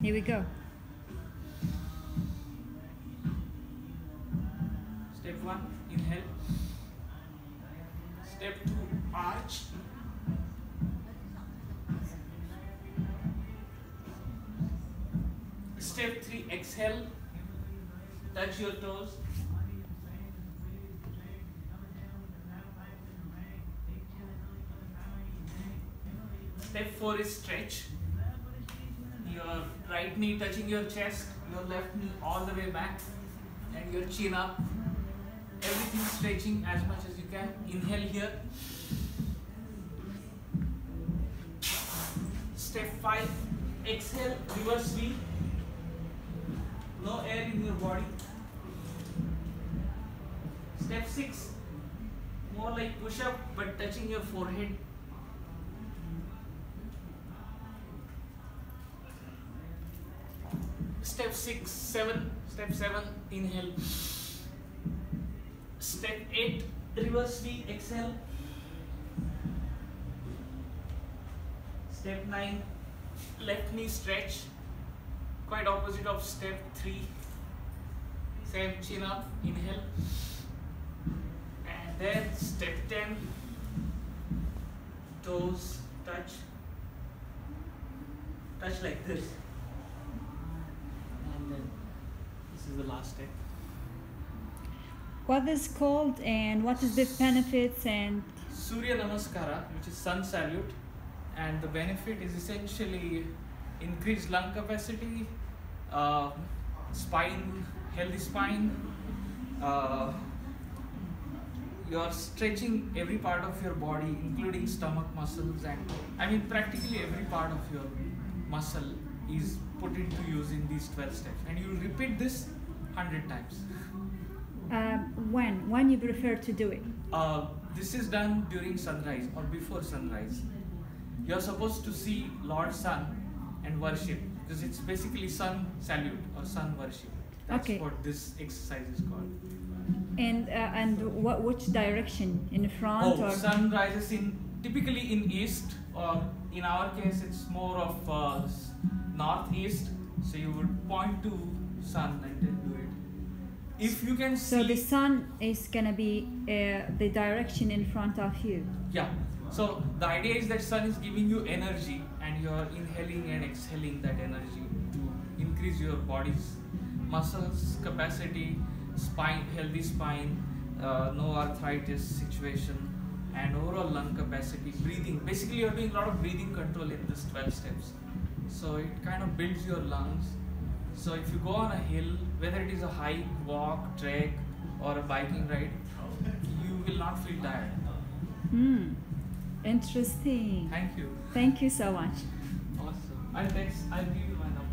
Here we go. Step 1, inhale. Step 2, arch. Step 3, exhale. Touch your toes. Step 4 is stretch. Your right knee touching your chest, your left knee all the way back, and your chin up. Everything stretching as much as you can. Inhale here. Step 5, exhale, reverse V. No air in your body. Step 6, more like push up but touching your forehead. Step 7, inhale. Step 8, reverse V, exhale. Step 9, left knee stretch, quite opposite of step 3. Same, chin up, inhale. And then step 10, toes touch like this. And then this is the last step. What is called and what is the benefits and? Surya Namaskar, which is sun salute, and the benefit is essentially increased lung capacity, spine, healthy spine. You are stretching every part of your body, including stomach muscles, and practically every part of your muscle is put into use in these 12 steps, and you will repeat this 100 times. When you prefer to do it? This is done during sunrise or before sunrise. You are supposed to see Lord Sun and worship, because it's basically sun salute or sun worship. That's okay. What this exercise is called. And which direction? In front or? Sun rises typically in east, or in our case it's more of northeast. So you would point to sun and then do it. If you can see. So the sun is gonna be the direction in front of you. Yeah. So the idea is that sun is giving you energy, and you are inhaling and exhaling that energy to increase your body's muscles capacity, spine, healthy spine, no arthritis situation, and overall lung capacity, breathing. Basically, you're doing a lot of breathing control in these 12 steps. So it kind of builds your lungs. So if you go on a hill, whether it is a hike, walk, trek, or a biking ride, you will not feel tired. Interesting. Thank you. Thank you so much. Awesome. I'll give you my number.